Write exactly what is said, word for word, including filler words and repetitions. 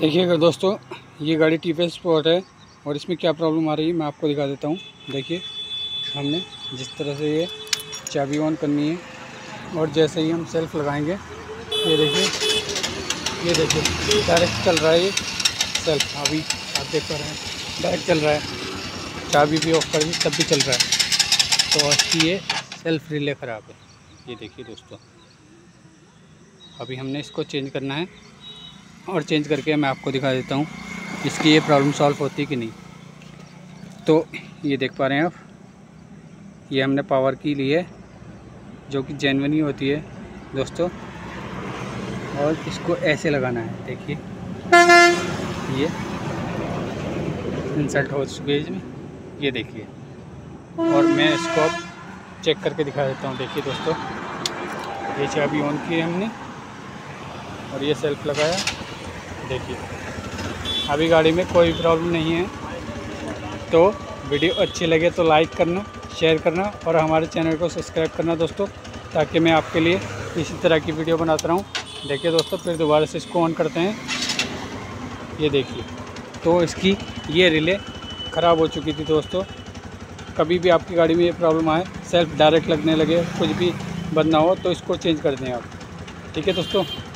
देखिएगा दोस्तों, ये गाड़ी टी वी एस स्पोर्ट है और इसमें क्या प्रॉब्लम आ रही है मैं आपको दिखा देता हूँ। देखिए, हमने जिस तरह से ये चाबी ऑन करनी है और जैसे ही हम सेल्फ लगाएंगे, ये देखिए ये देखिए डायरेक्ट चल रहा है ये सेल्फ। अभी आप देख पा रहे हैं डायरेक्ट चल रहा है, चाबी भी ऑफ कर दी तब भी चल रहा है। तो इसकी ये सेल्फ रिले ख़राब है। ये देखिए दोस्तों, अभी हमने इसको चेंज करना है और चेंज करके मैं आपको दिखा देता हूँ इसकी ये प्रॉब्लम सॉल्व होती कि नहीं। तो ये देख पा रहे हैं आप, ये हमने पावर की ली है जो कि जेन्युइन ही होती है दोस्तों, और इसको ऐसे लगाना है। देखिए ये इंसर्ट हो चुकी है इसमें, ये देखिए। और मैं इसको अब चेक करके दिखा देता हूँ। देखिए दोस्तों, ये चाबी ऑन की है हमने और ये सेल्फ लगाया। देखिए अभी गाड़ी में कोई प्रॉब्लम नहीं है। तो वीडियो अच्छी लगे तो लाइक करना, शेयर करना और हमारे चैनल को सब्सक्राइब करना दोस्तों, ताकि मैं आपके लिए इसी तरह की वीडियो बनाता रहूं। देखिए दोस्तों, फिर दोबारा से इसको ऑन करते हैं। ये देखिए, तो इसकी ये रिले ख़राब हो चुकी थी दोस्तों। कभी भी आपकी गाड़ी में ये प्रॉब्लम आए, सेल्फ डायरेक्ट लगने लगे, कुछ भी बंद ना हो, तो इसको चेंज कर दें आप। ठीक है दोस्तों।